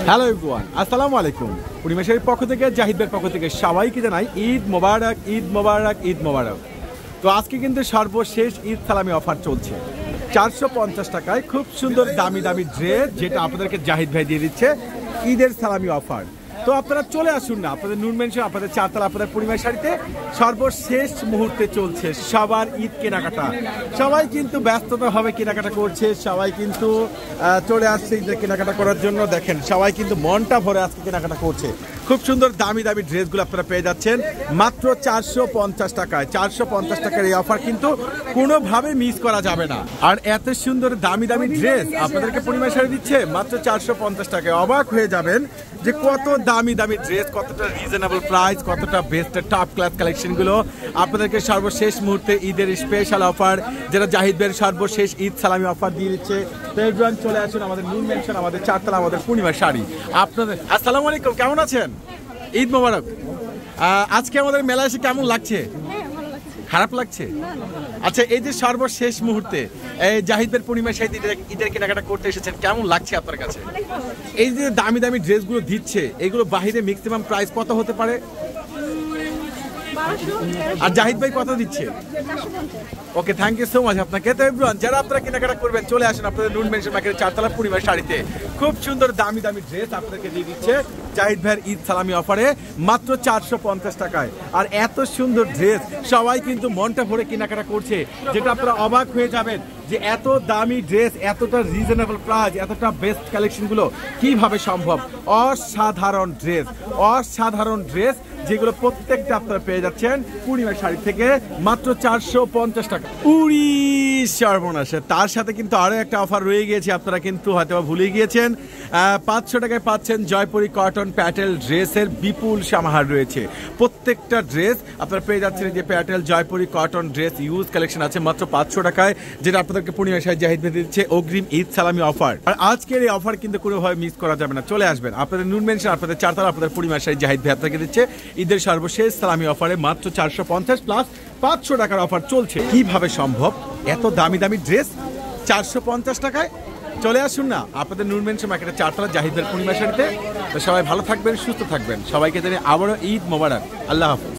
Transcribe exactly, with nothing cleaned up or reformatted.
Hello everyone, আসসালামু আলাইকুম। পরিবেশের পক্ষ থেকে, জাহিদের পক্ষ থেকে সবাইকে জানাই ঈদ মোবারক, ঈদ মোবারক, ঈদ মোবারক। তো আজকে কিন্তু সর্বশেষ ঈদ সালামি অফার চলছে চারশো পঞ্চাশ টাকায় খুব সুন্দর দামি দামি ড্রেস, যেটা আপনাদেরকে জাহিদ ভাই দিয়ে দিচ্ছে ঈদের সালামি অফার। তো আপনারা চলে আসুন না, আপনাদের নূর মেনশন, আপনাদের চারতলা, আপনাদের পরিবার শাড়িতে সর্বশেষ মুহূর্তে চলছে সবার ঈদ কেনাকাটা। সবাই কিন্তু ব্যস্ততা হবে, কেনাকাটা করছে, সবাই কিন্তু চলে আসছে ঈদের কেনাকাটা করার জন্য। দেখেন সবাই কিন্তু মনটা ভরে আজকে কেনাকাটা করছে। খুব সুন্দর দামি দামি ড্রেসগুলো আপনারা পেয়ে যাচ্ছেন মাত্র চারশো পঞ্চাশ টাকায়। চারশো পঞ্চাশ টাকার এই অফার কিন্তু কোনোভাবে মিস করা যাবে না। আর এত সুন্দর দামি দামি ড্রেস আপনাদেরকে পরিবার শাড়ি দিচ্ছে মাত্র চারশো পঞ্চাশ টাকায়। অবাক হয়ে যাবেন যে কত দামি দামি ড্রেস, কতটা রিজনেবল প্রাইস, কতটা বেস্ট টপ ক্লাস কালেকশনগুলো আপনাদেরকে সর্বশেষ মুহূর্তে ঈদের স্পেশাল অফার, যেটা জাহিদ ভাইয়ের সর্বশেষ ঈদ সালামি অফার দিয়ে দিচ্ছে। তো এভরিওয়ান চলে আসুন আমাদের নূর মেনশন, আমাদের চারতলা, আমাদের পূর্ণিমা শাড়ি। আপনাদের আসসালামু আলাইকুম, কেমন আছেন? ঈদ মোবারক। আজকে আমাদের মেলা এসে কেমন লাগছে? খারাপ লাগছে? আচ্ছা, এই যে সর্বশেষ মুহূর্তে এই জাহিদের পূর্ণিমা শাড়ি ঈদের কেনাকাটা করতে এসেছেন, কেমন লাগছে আপনার কাছে? এই যে দামি দামি ড্রেসগুলো দিচ্ছে, এগুলো বাহিরে ম্যাক্সিমাম প্রাইস কত হতে পারে? আর জাহিদ ভাই কত দিচ্ছে? Okay, thank you so much আপনাকে। তো এভরিওয়ান, যারা আপনারা কেনাকাটা করবেন চলে আসেন আপনাদের নূর মেনশন মার্কেটের চারতলা পূর্ণিমা শাড়িতে। খুব সুন্দর দামি দামি ড্রেস আপনাদেরকে দিয়ে দিচ্ছে জাহিদ ভাইয়ের ঈদ সালামি অফারে মাত্র চারশো পঞ্চাশ টাকায়। আর এত সুন্দর ড্রেস সবাই কিন্তু মনটা ভরে কেনাকাটা করছে, যেটা আপনারা অবাক হয়ে যাবেন যে এত দামি ড্রেস, এতটা রিজনেবল প্রাইস, এতটা বেস্ট কালেকশনগুলো কিভাবে সম্ভব। অসাধারণ ড্রেস, অসাধারণ ড্রেস, যেগুলো প্রত্যেকটা আপনারা পেয়ে যাচ্ছেন পূর্ণিমা শাড়ি থেকে মাত্র চারশো পঞ্চাশ টাকা। উড়ি সর্বনাশে, তার সাথে কিন্তু আরো একটা অফার রয়ে গিয়েছে, আপনারা কিন্তু হয়তো ভুলে গিয়েছেন। পাঁচশো টাকায় পাচ্ছেন জয়পুরি কটন প্যাটেল ড্রেসের বিপুল সমাহার রয়েছে। প্রত্যেকটা ড্রেস আপনারা পেয়ে যাচ্ছেন যে Patel Jaipuri cotton dress use collection আছে মাত্র পাঁচশো টাকায়, যেটা আপনাদেরকে পূর্ণিমা শাড়ি জাহিদ ভাই দিচ্ছে অগ্রিম ঈদ সালামি অফার। আর আজকের এই অফার কিন্তু কোনোভাবে মিস করা যাবে না। চলে আসবেন আপনাদের নূর মেনশন, আপনাদের চারতলা, আপনাদের পূর্ণিমা শাড়ি জাহিদ ভাই আপনাকে দিচ্ছে ঈদের সর্বশেষ সালামি অফারে মাত্র চারশো পঞ্চাশ প্লাস পাঁচশো টাকার অফার চলছে। কিভাবে সম্ভব এত দামি দামি ড্রেস চারশো পঞ্চাশ টাকায়? চলে আসুন না আপনাদের নূর মেনশন মার্কেটের চারতলা জাহিদ ভাইয়ের পূর্ণিমা শাড়িতে। তো সবাই ভালো থাকবেন, সুস্থ থাকবেন। সবাইকে জানিয়ে আবারও ঈদ মোবারক। আল্লাহ হাফেজ।